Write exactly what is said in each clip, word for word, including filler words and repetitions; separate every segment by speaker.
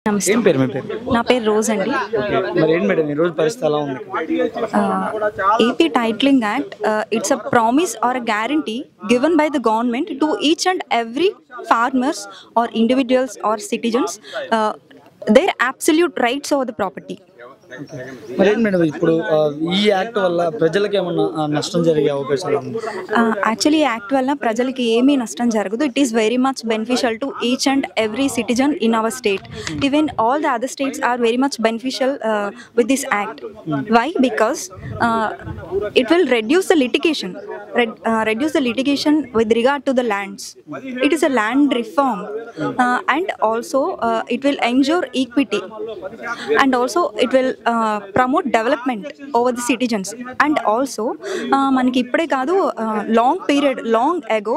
Speaker 1: నమస్తే.
Speaker 2: ఏం పేరు మీ పేరు?
Speaker 1: నా పేరు రోజ్ అండి.
Speaker 2: మరి ఏంటి మేడం ఈ రోజు పరిస్థితి ఎలా ఉంది?
Speaker 1: AP titling act it's a promise or a guarantee given by the government to each and every farmers or individuals or citizens uh, their absolute rights over the property.
Speaker 2: మరి ఏంటి మేడం ఇప్పుడు ఈ act వల్ల ప్రజలకు ఏమన్నా నష్టం జరిగే అవకాశాలు ఉంది?
Speaker 1: యాక్చువల్లీ ఈ యాక్ట్ వల్ల ప్రజలకి ఏమీ నష్టం జరగదు. It is very much beneficial to each and every citizen in our state. Even all the other states are very much beneficial with this act. Why? Because it will reduce the litigation reduce the litigation with regard to the lands. It is a land reform and also it will ensure equity and also it will uh, promote development over the citizens. And also మనకి ఇప్పుడే కాదు, long period long ago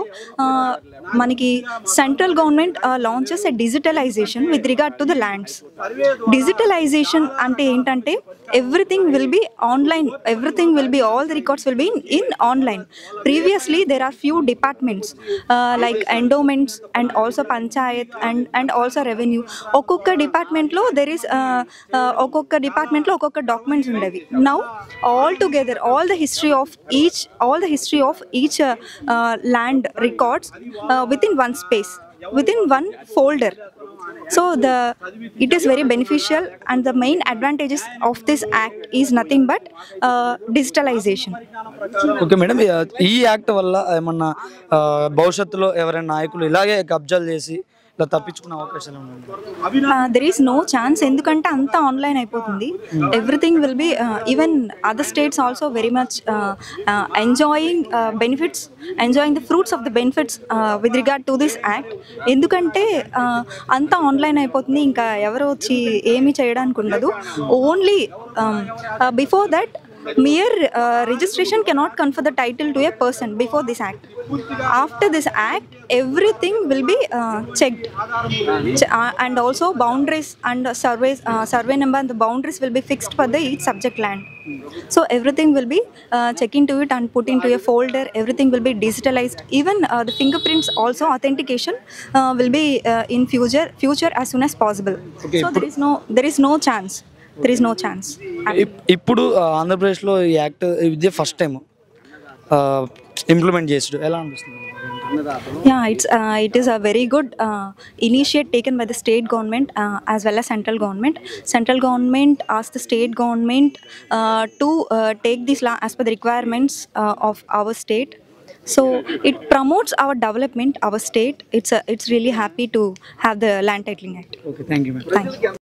Speaker 1: మనకి central government launches a digitalization with regard to the lands. Digitalization అంటే ఏంటంటే everything will be online, everything will be, all the records will be in, in online. Previously there are few departments uh, like endowments and also panchayat and and also revenue. Okokka department lo there is uh, uh, okokka department lo okokka documents undevi. Now all together all the history of each all the history of each uh, uh, land records uh, within one space, within one folder. So the it is very beneficial, and the main advantages of this act is nothing but uh, digitalization.
Speaker 2: Okay madam, ఈ act వల్ల ఏమన్నా భవిష్యత్తులో ఎవరైనా నాయకులు ఇలాగే కబ్జాలు చేసి ఇలా తప్పించుకునే అవకాశాలు ఉన్నాయి?
Speaker 1: There is no chance. ఎందుకంటే అంతా ఆన్లైన్ అయిపోతుంది. Everything will be even other states also very much enjoying benefits enjoying the fruits of the benefits with regard to this act. ఎందుకంటే అంతా ఆన్లైన్ అయిపోతుంది, ఇంకా ఎవరు వచ్చి ఏమీ చేయడానికి ఉండదు. Only before that mere uh, registration cannot confer the title to a person before this act. After this act everything will be uh, checked Ch- uh, and also boundaries and uh, surveys uh, survey number and the boundaries will be fixed for the each subject land. So everything will be uh, checked into it and put into a folder. Everything will be digitalized. Even uh, the fingerprints also authentication uh, will be uh, in future future as soon as possible. Okay, so there is no there is no chance there is no chance.
Speaker 2: ఇప్పుడు ఆంధ్రప్రదేశ్లో ఈ act ఇదే first time implement చేసాడు, ఎలా అనిపిస్తుంది?
Speaker 1: Yeah, it's uh, it is a very good uh, initiative taken by the state government uh, as well as central government. Central government asked the state government uh, to uh, take this law as per the requirements uh, of our state. So it promotes our development, our state. It's a, it's really happy to have the land titling act.
Speaker 2: Okay, thank you, ma'am.
Speaker 1: Thank you.